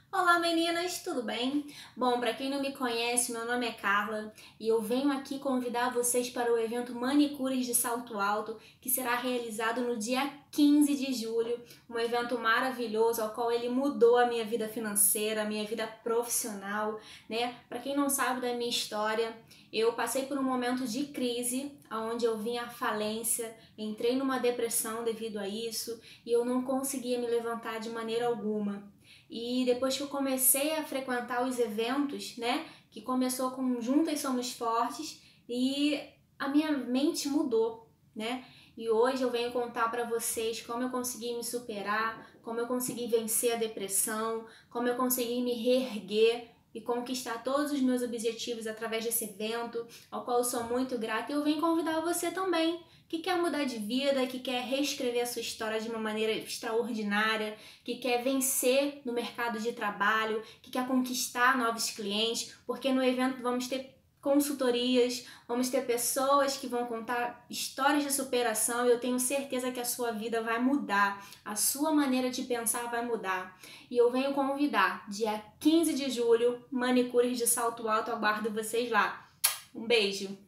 Olá meninas, tudo bem? Bom, para quem não me conhece, meu nome é Carla e eu venho aqui convidar vocês para o evento Manicures de Salto Alto, que será realizado no dia 15 de julho, um evento maravilhoso ao qual ele mudou a minha vida financeira, a minha vida profissional, né? Para quem não sabe da minha história, eu passei por um momento de crise, onde eu vim à falência, entrei numa depressão devido a isso e eu não conseguia me levantar de maneira alguma. E depois que eu comecei a frequentar os eventos, né, que começou com Juntas Somos Fortes, e a minha mente mudou, né? E hoje eu venho contar para vocês como eu consegui me superar, como eu consegui vencer a depressão, como eu consegui me reerguer e conquistar todos os meus objetivos através desse evento, ao qual eu sou muito grata. E eu venho convidar você também, que quer mudar de vida, que quer reescrever a sua história de uma maneira extraordinária, que quer vencer no mercado de trabalho, que quer conquistar novos clientes, porque no evento vamos ter consultorias, vamos ter pessoas que vão contar histórias de superação e eu tenho certeza que a sua vida vai mudar, a sua maneira de pensar vai mudar. E eu venho convidar, dia 15 de julho, Manicures de Salto Alto, aguardo vocês lá. Um beijo!